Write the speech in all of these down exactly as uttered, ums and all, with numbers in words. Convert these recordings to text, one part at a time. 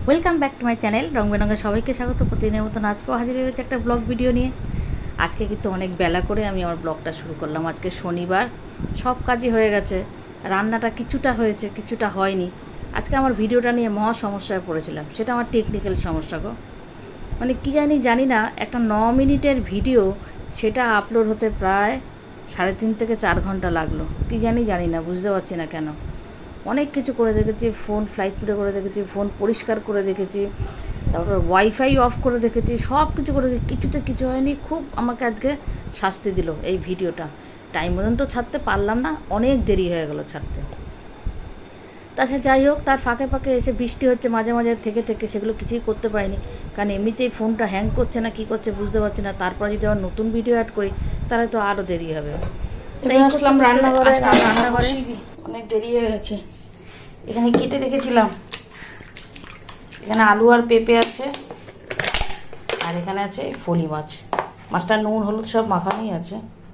Welcome back to my channel রং বেরঙে সবাইকে স্বাগত। প্রতিদিনের মতন আজকেও হাজির হয়ে গেছে একটা ব্লগ ভিডিও নিয়ে। আজকে কিন্তু অনেক বেলা করে আমি আমার ব্লগটা শুরু করলাম। আজকে শনিবার, সব কাজই হয়ে গেছে, রান্নাটা কিছুটা হয়েছে কিছুটা হয়নি। আজকে আমার ভিডিওটা নিয়ে মহা সমস্যায় পড়েছিলাম, সেটা আমার টেকনিক্যাল সমস্যা গো। মানে কী জানি জানি না একটা ন মিনিটের ভিডিও, সেটা আপলোড হতে প্রায় সাড়ে তিন থেকে চার ঘন্টা লাগলো। কী জানি জানি না বুঝতে পারছি না কেন। অনেক কিছু করে দেখেছি, ফোন ফ্লাইট মোডে করে দেখেছি, ফোন পরিষ্কার করে দেখেছি, তারপর ওয়াইফাই অফ করে দেখেছি, সব কিছু করে দেখি, কিছুতে কিছু হয়নি। খুব আমাকে আজকে শাস্তি দিল এই ভিডিওটা। টাইম মতন তো ছাড়তে পারলাম না, অনেক দেরি হয়ে গেল ছাড়তে। তাছাড়া যাই হোক, তার ফাঁকে ফাঁকে এসে বৃষ্টি হচ্ছে মাঝে মাঝে থেকে থেকে, সেগুলো কিছুই করতে পারিনি, কারণ এমনিতেই ফোনটা হ্যাং করছে না কী করছে বুঝতে পারছি না। তারপরে যদি আবার নতুন ভিডিও অ্যাড করি তাহলে তো আরও দেরি হবে। তাই আসলাম রান্নাঘরে, রান্নাঘরে অনেক দেরি হয়ে গেছে। এখানে কেটে রেখেছিলাম, এখানে আলু আর পেঁপে আছে, আর এখানে আছে ফলি মাছ। মাছটা নুন হলুদ সব মাখানোই আছে।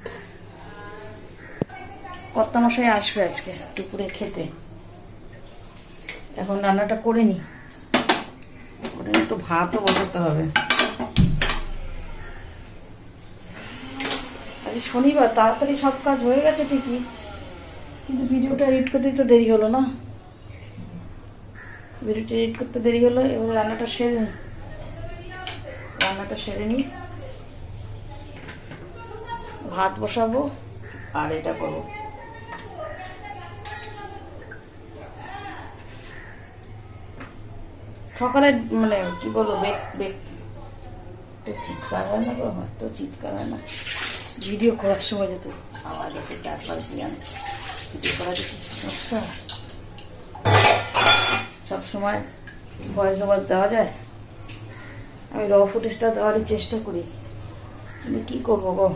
কর্তা মশাই আসবে আজকে দুপুরে খেতে। এখন রান্নাটা করে নিই, ওটা একটু ভাতও বসাতে হবে। আজ শনিবার, তাড়াতাড়ি সব কাজ হয়ে গেছে ঠিকই, কিন্তু ভিডিওটা এডিট করতেই তো দেরি হলো না। ভিডিওটা এডিট করতে দেরি হলো। এবার রান্নাটা সেরে নিই, রান্নাটা সেরে নিই, ভাত বসাবো আর এটা করবো। সকালে মানে কি বলবো, বেক বেক তো চিৎকার হয় না গো, তো চিৎকার হয় না ভিডিও করার সময়, যেতে আওয়াজ আছে চারবার দিয়ে ভিডিও করা দেখি সমস্যা। সবসময় ভয়েস ওভার দেওয়া যায়, আমি র ফুটেজটা দেওয়ারই চেষ্টা করি, কিন্তু কী করবো গো,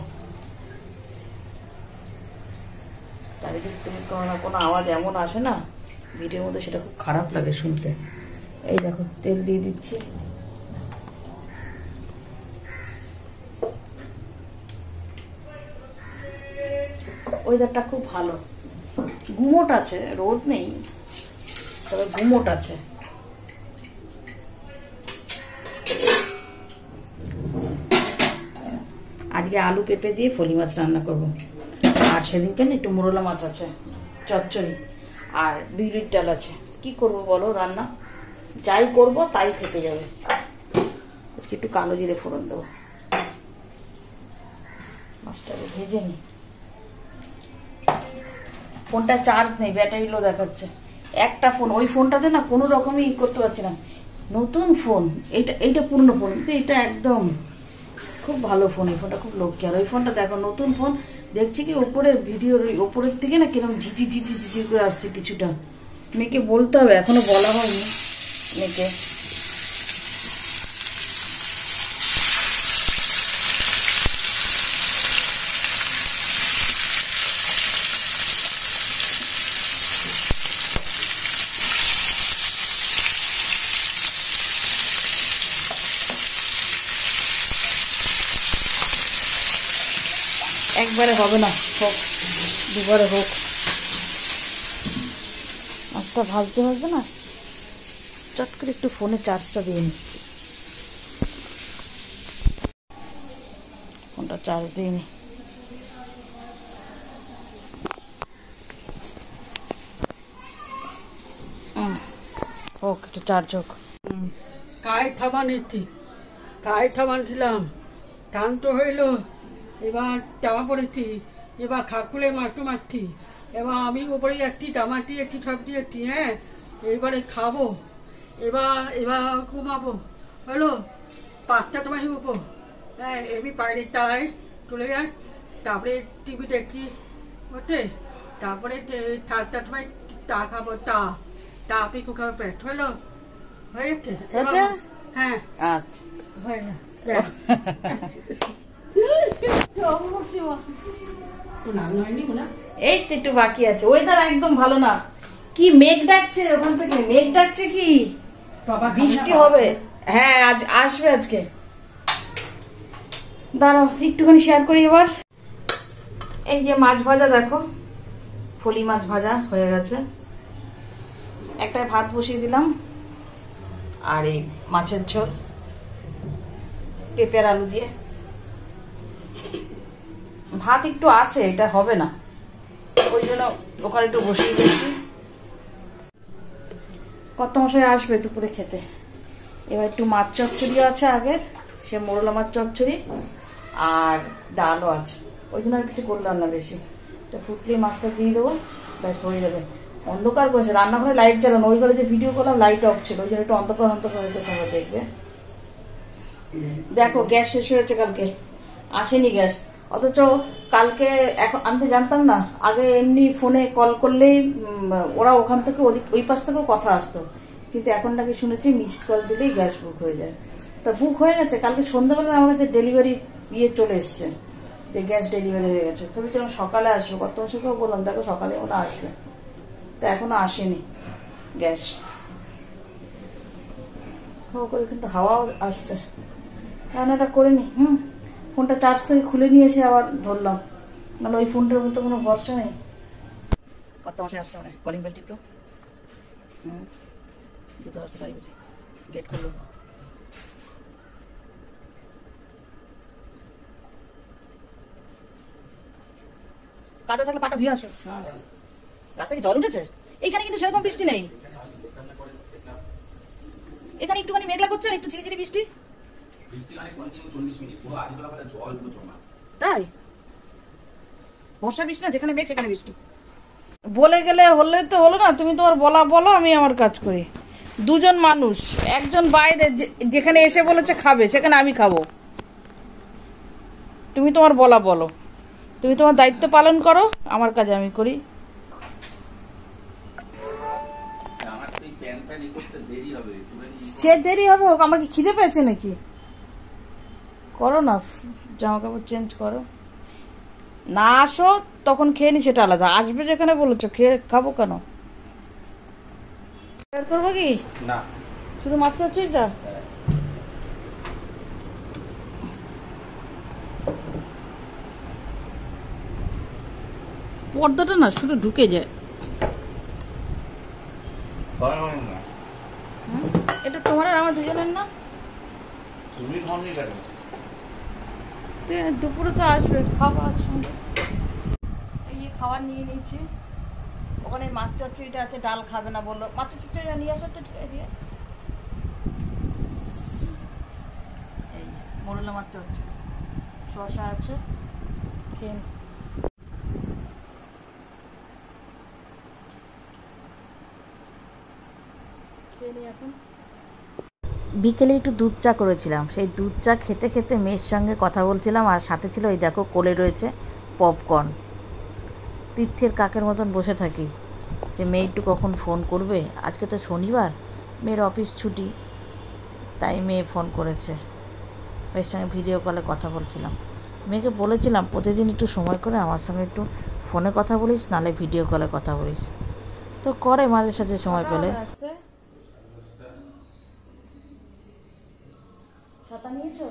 চারিদিক থেকে কোনো না কোনো আওয়াজ এমন আসে না ভিডিওর মধ্যে, সেটা খুব খারাপ লাগে শুনতে। এই দেখো তেল দিয়ে দিচ্ছি। ওয়েদারটা খুব ভালো, গুমোট আছে, রোদ নেই তবে গুমোট আছে। আজকে আলু পেঁপে দিয়ে ফলি মাছ রান্না করব, আর সেদিনকে না একটু মোরলা মাছ আছে চচ্চড়ি, আর বিউলির ডাল আছে। কি করব বলো, রান্না যাই করব তাই থেকে যাবে। আজকে একটু কালো জিরে ফোড়ন দেবো, মাছটাকে ভেজে নি। ফোনটা চার্জ নেই, ব্যাটারি লো দেখাচ্ছে। একটা ফোন, ওই ফোনটাতে না কোনো রকমই ই করতে পারছি না। নতুন ফোন এইটা, এইটা পুরনো ফোন, এটা একদম খুব ভালো ফোন। এই ফোনটা খুব লক্ষ্য। আর ওই ফোনটা দেখো নতুন ফোন, দেখছি কি ওপরে ভিডিওর ওপরের থেকে না কিরকম ঝিঝি ঝিঝি ঝিঝি করে আসছে কিছুটা। মেয়েকে বলতে হবে, এখনো বলা হয়নি মেয়েকে। একবারে হবে না, হোক দুবারে হোক। মাছটা ভাজতে ভাজতে না চট করে একটু ফোনে চার্জটা দিয়ে নি, ফোনটা চার্জ দিয়ে নি। হোক একটু চার্জ হোক। কায় থাবা নিচ্ছি, কায় থামান ছিলাম, টান তো হইল, এবার টামা পড়েছি, এবার খাকুলে মাটু মারছি, এবার আমি ওপরে একটি টামাটি একটি সবজি একটি, হ্যাঁ এইবারে খাবো, এবার এবার ঘুমাবো। হলো পাঁচটা তোমায় উপো, হ্যাঁ এমনি বাইরের তারায় চলে যায়, তারপরে টিভি দেখছি ওতে, তারপরে সাতটার সময় চা খাবো, চা চা আপনি খাবো, পেট হলো হয়েছে। হ্যাঁ আচ্ছা হয় না এই তো একটু বাকি আছে। ওয়েদার একদম ভালো না, কি মেঘ ডাকছে ওখান থেকে, মেঘ ডাকছে কি বৃষ্টি হবে। হ্যাঁ আজ আসবে আজকে। দাঁড়াও একটুখানি শেয়ার করি এবার। এই যে মাছ ভাজা দেখো, ফলি মাছ ভাজা হয়ে গেছে। একটা ভাত বসিয়ে দিলাম, আর এই মাছের ঝোল পেঁপে আর আলু দিয়ে। ভাত একটু আছে, এটা হবে না, ওই জন্য ওখানে একটু বসিয়ে দিয়েছি। কত মশাই আসবে দুপুরে খেতে। এবার একটু মাছ চচ্চড়ি আছে আগের, সে মোরলা মাছ চচ্চড়ি, আর ডালও আছে, ওই জন্য আর কিছু করলাম না বেশি। এটা ফুটলি মাছটা দিয়ে দেবো, ব্যাস হয়ে যাবে। অন্ধকার করেছে, রান্নাঘরে লাইট জ্বালানো, ওই ঘরে যে ভিডিও করলাম লাইট অফ ছিল, ওই জন্য একটু অন্ধকার অন্ধকার হয়তো তোমরা দেখবে। দেখো গ্যাস শেষ হয়েছে কালকে, আসেনি গ্যাস। অথচ কালকে এখন আমি তো জানতাম না, আগে এমনি ফোনে কল করলেই ওরা ওখান থেকে ওই পাশ থেকেও কথা আসতো, কিন্তু এখন নাকি শুনেছি মিসড কল দিলেই গ্যাস বুক হয়ে যায়। তা বুক হয়ে গেছে, কালকে সন্ধ্যাবেলা আমার কাছে ডেলিভারি ইয়ে চলে এসছে যে গ্যাস ডেলিভারি হয়ে গেছে। ভেবেছিলাম সকালে আসবে, কত মাসেও বললাম দেখো সকালে ওনা আসবে, তা এখনো আসেনি গ্যাস। ও করে কিন্তু হাওয়াও আসছে, রান্নাটা করে নি। হুম ফোনটা চার্জ থেকে খুলে নিয়ে এসে আবার ধরলাম, মানে ওই ফোনটার মতো কোনো ভরসা নেই। কত মাসে আসছে মানে কলিং বেল টিপলো, হুম দুটো আসতে গাড়ি বুঝি গেট খুললো। কাদা থাকলে পাটা ধুয়ে আসো। হ্যাঁ রাস্তায় কি জল উঠেছে? এইখানে কিন্তু সেরকম বৃষ্টি নেই, এখানে একটুখানি মেঘলা করছে, একটু ঝিরিঝিরি বৃষ্টি। তাই বর্ষা বৃষ্টি না, যেখানে মেঘ সেখানে বৃষ্টি। বলে গেলে হলে তো হলো না, তুমি তোমার বলা বলো, আমি আমার কাজ করি। দুজন মানুষ, একজন বাইরে যেখানে এসে বলেছে খাবে, সেখানে আমি খাবো। তুমি তোমার বলা বলো, তুমি তোমার দায়িত্ব পালন করো, আমার কাজ আমি করি। সে দেরি হবে হোক, আমার কি খিদে পেয়েছে নাকি? করো না, জামা কাপড় চেঞ্জ করো। না আসো তখন খেয়ে নি, সেটা আলাদা। আসবে যেখানে বলেছো, খেয়ে খাবো কেন? করবো কি না, শুধু মাছ চচ্চড়িটা। পর্দাটা না শুধু ঢুকে যায়। এটা তোমার আর আমার দুজনের না, দুপুরে তো আসবে, খাওয়া একসঙ্গে। এই খাবার নিয়ে নিয়েছি, ওখানে মাছ চচ্চড়িটা আছে, ডাল খাবে না বললো। মাছ চচ্চড়িটা নিয়ে আসো তো দিয়ে, এই মোরলা মাছ চচ্চড়ি, শসা আছে, খেয়ে নি। খেয়ে নি এখন। বিকেলে একটু দুধ চা করেছিলাম, সেই দুধ চা খেতে খেতে মেয়ের সঙ্গে কথা বলছিলাম, আর সাথে ছিল এই দেখো কোলে রয়েছে পপকর্ন। তীর্থের কাকের মতন বসে থাকি যে মেয়ে একটু কখন ফোন করবে। আজকে তো শনিবার, মেয়ের অফিস ছুটি, তাই মেয়ে ফোন করেছে। মেয়ের সঙ্গে ভিডিও কলে কথা বলছিলাম। মেয়েকে বলেছিলাম প্রতিদিন একটু সময় করে আমার সঙ্গে একটু ফোনে কথা বলিস, নাহলে ভিডিও কলে কথা বলিস, তো করে মাঝে সাঝে সময় পেলে। ছাতা নিয়েছো?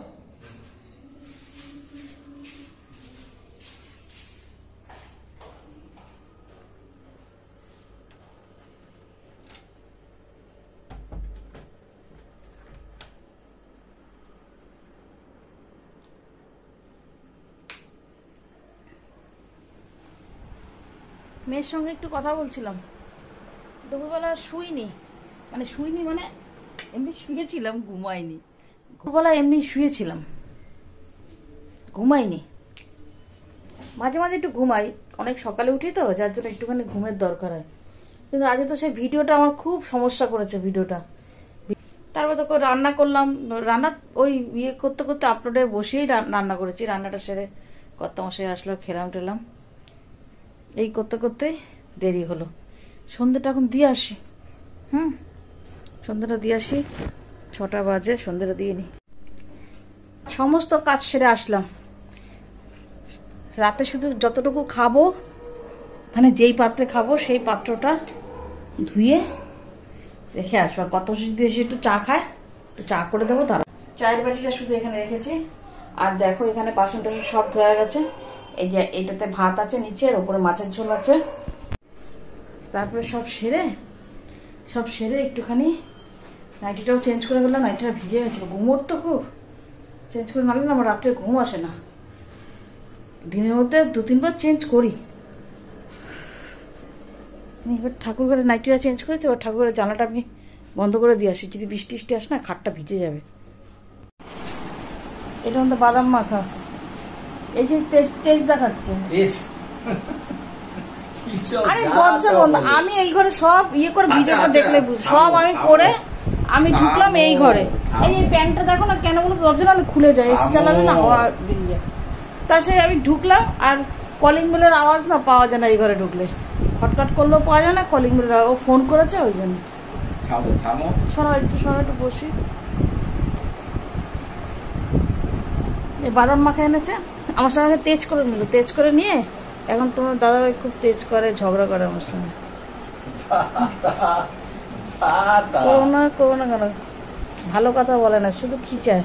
মেয়ের সঙ্গে একটু কথা বলছিলাম, দুপুরবেলা শুইনি, মানে শুইনি মানে এমনি শুয়েছিলাম, ঘুমাইনি। দুপুরবেলা এমনি শুয়েছিলাম, ঘুমাইনি। মাঝে মাঝে একটু ঘুমাই, অনেক সকালে উঠি তো, যার জন্য একটুখানি ঘুমের দরকার হয়। কিন্তু আজকে তো সেই ভিডিওটা আমার খুব সমস্যা করেছে, ভিডিওটা। তারপর তো রান্না করলাম, রান্না ওই ইয়ে করতে করতে আপলোডে বসেই রান্না করেছি। রান্নাটা সেরে কত মাসে আসলো, খেলাম টেলাম, এই করতে করতেই দেরি হলো। সন্ধ্যেটা এখন দিয়ে আসি, হুম সন্ধ্যেটা দিয়ে আসি, ছটা বাজে, সন্ধ্যেটা দিয়ে নি। সমস্ত কাজ সেরে আসলাম। রাতে শুধু যতটুকু খাবো, মানে যেই পাত্রে খাবো সেই পাত্রটা ধুয়ে রেখে আসবো। কত যদি এসে একটু চা খায়, একটু চা করে দেবো। তারা চায়ের বাটিটা শুধু এখানে রেখেছি। আর দেখো এখানে বাসন টাসন সব ধোয়া গেছে। এই যে এটাতে ভাত আছে নিচে, আর ওপরে মাছের ঝোল আছে। তারপরে সব সেরে সব সেরে একটুখানি নাইটিটাও চেঞ্জ করে গেলাম, নাইটিটা ভিজে গেছিলো, ঘুমোর তো খুব, চেঞ্জ করে নাহলে না আমার রাত্রে ঘুম আসে না, দিনের মধ্যে দু তিনবার চেঞ্জ করি। এবার ঠাকুর ঘরে নাইটিটা চেঞ্জ করি তো, এবার ঠাকুর ঘরের জানলাটা আমি বন্ধ করে দিয়ে আসি, যদি বৃষ্টি বৃষ্টি আসে না খাটটা ভিজে যাবে। এটা মধ্যে বাদাম মাখা, এই যে তেজ তেজ দেখাচ্ছে। আরে দরজা বন্ধ, আমি এই ঘরে সব ইয়ে করে ভিডিওটা দেখলে বুঝ, সব আমি করে আমি ঢুকলাম এই ঘরে, এই যে প্যান্টটা দেখো না কেন বলো দরজা না খুলে যায়, এসি চালালে না হাওয়া বেরিয়ে, তার সাথে আমি ঢুকলাম আর কলিং বেলের আওয়াজ না পাওয়া যায় না এই ঘরে ঢুকলে, খটখট করলেও পাওয়া যায় না, কলিং বেলের ও ফোন করেছে ওই জন্য। শোনো একটু শোনো একটু বসি। এই বাদাম মাখা এনেছে, আমার সঙ্গে তেজ করে নিল, তেজ করে নিয়ে এখন তোমার দাদাভাই খুব তেজ করে, ঝগড়া করে আমার সঙ্গে। করো না করো না কেন, ভালো কথা বলে না, শুধু খিচায়।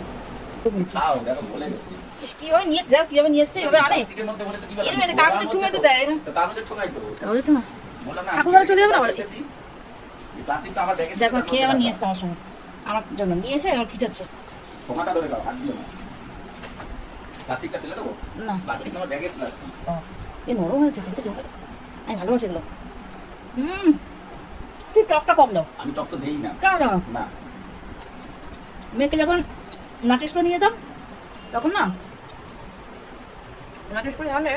কিভাবে নিয়ে এসছে কিভাবে নিয়ে এসছে এভাবে আনে, কাগজে ঠুঙে তো দেয়, কাগজে ঠুঙা ঠাকুর চলে যাবে না আবার। দেখো খেয়ে আবার নিয়ে এসছে আমার সঙ্গে, আমার জন্য নিয়ে এসে এবার খিচাচ্ছে। প্লাস্টিকটা ফেলে দেবো না, প্লাস্টিক আমার ব্যাগের প্লাস্টিক। এই নরম হয়েছে খেতে, আমি ভালোবাসি এগুলো। হুম, তুই টকটা কম দাও। আমি টক তো দেই না। কেন দাও না? মেয়েকে যখন নাটিস করে নিয়ে যেতাম তখন না, নাটিস করে হলে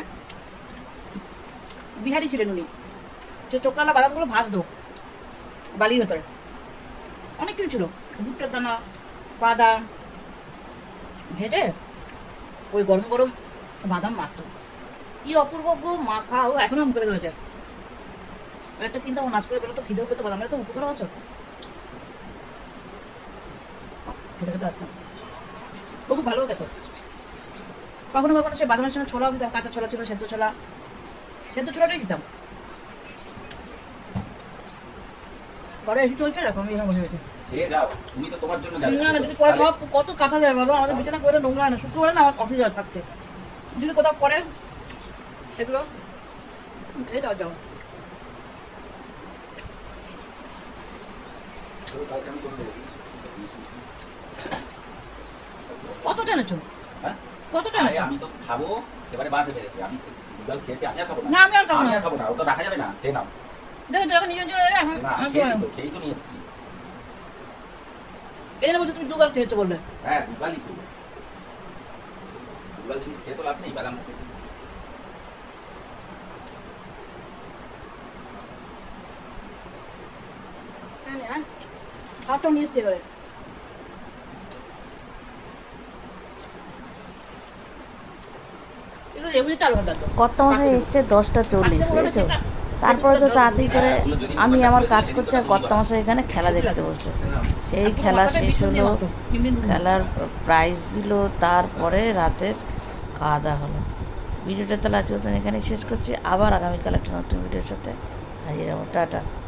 বিহারি ছিলেন উনি, যে চোখলা বাদামগুলো ভাজতো বালির ভেতরে, অনেক কিছু ছিল, ভুট্টার দানা বাদাম ভেজে ওই গরম গরম বাদাম মাখতো, কি অপূর্ব গো মাখা, ও এখনো মুখে রয়েছে। একটা কিনতাম, নাচ করে বেরোতো, খিদেও পেতো, বাদামের তো উপকার আছে, খেতে খেতে আসতাম, ও খুব ভালো খেত। কখনো কখনো সে বাদামের সঙ্গে ছোলাও দিতাম, কাঁচা ছোলা ছিল, সেদ্ধ ছোলা, সেদ্ধ ছোলাটাই দিতাম। ঘরে এসে চলছে, দেখো আমি এখানে বসে গেছি। খেয়ে যাও, তুমি তো তোমার জন্য যাবে না না, যদি পরে সব কত কাঁচা যায় বলো, আমাদের বিছানা করে নোংরা হয় না, শুক্রবারে না আমার অফিস যাওয়া থাকতে, যদি কোথাও পরে এগুলো খেয়ে যাও যাও। কত টেনেছো? কত টেনেছো? আমি তো খাবো, এবারে বাসে পেয়েছি, আমি দুবার খেয়েছি, আমি আর খাবো না। না আমি আর খাবো আমি না, আর খাবো না, ওটা রাখা যাবে না, খেয়ে নাও। দেখো দেখো নিজের জন্য এখন না খেয়েছি তো, খেয়েই তো নিয়ে এসেছি। এই না বলছো তুমি দুগাল খেয়েছো বললে। হ্যাঁ দুগালই তো, দুগাল জিনিস খেয়ে তো লাভ নেই, বাদাম খাওয়াটাও নিয়ে এসছি এবারে। কর্তামশাই এসছে দশটা চল্লিশ, বুঝেছো? তারপরে তো তাড়াতাড়ি করে আমি আমার কাজ করছি আর কর্তামশাই এখানে খেলা দেখতে বসলো। সেই খেলা শেষ হলো, খেলার প্রাইজ দিল, তারপরে রাতের খাওয়া দাওয়া হলো। ভিডিওটা তাহলে আজকে এখানে শেষ করছি, আবার আগামীকাল একটা নতুন ভিডিওর সাথে হাজির হবো। টাটা।